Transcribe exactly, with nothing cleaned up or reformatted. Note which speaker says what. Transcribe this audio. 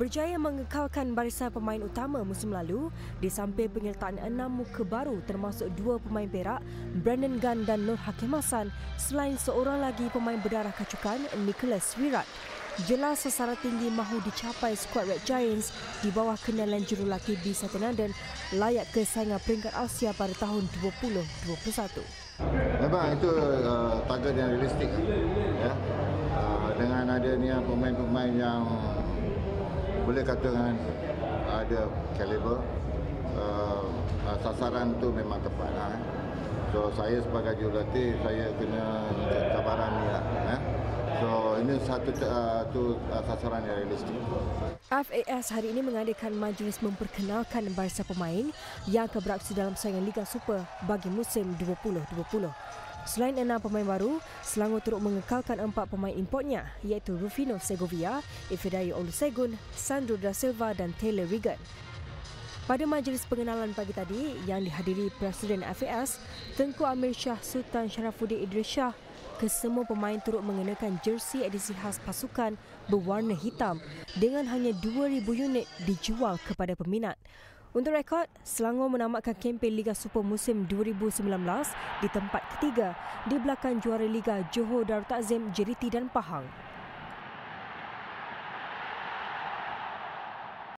Speaker 1: Berjaya mengekalkan barisan pemain utama musim lalu di samping penyertaan enam muka baru termasuk dua pemain Perak, Brandon Gunn dan Nur Hakim Hassan, selain seorang lagi pemain berdarah kacukan, Nicholas Wirat. Jelas sasaran tinggi mahu dicapai skuad Red Giants di bawah kendalan jurulaki B. Satyanandan layak ke saingan peringkat Asia pada tahun dua ribu dua puluh satu.
Speaker 2: Memang itu uh, target yang realistik, ya. Uh, dengan adanya pemain-pemain yang boleh katakan ada kaliber, uh, uh, sasaran tu memang tepat. Ha? So saya sebagai jurulatih, saya kena cabaran ni lah. Eh? So ini satu uh, tu uh, sasaran yang realistik.
Speaker 1: F A S hari ini mengadakan majlis memperkenalkan barisan pemain yang akan beraksi dalam saingan Liga Super bagi musim dua ribu dua puluh. Selain enam pemain baru, Selangor turut mengekalkan empat pemain importnya iaitu Rufino Segovia, Ifedayo Olusegun, Sandro Da Silva dan Taylor Regan. Pada majlis pengenalan pagi tadi yang dihadiri Presiden F A S, Tengku Amir Shah Sultan Sharafuddin Idris Shah, kesemua pemain turut mengenakan jersey edisi khas pasukan berwarna hitam dengan hanya dua ribu unit dijual kepada peminat. Untuk rekod, Selangor menamatkan kempen Liga Super musim dua ribu sembilan belas di tempat ketiga di belakang juara Liga Johor Darul Takzim, J D T dan Pahang.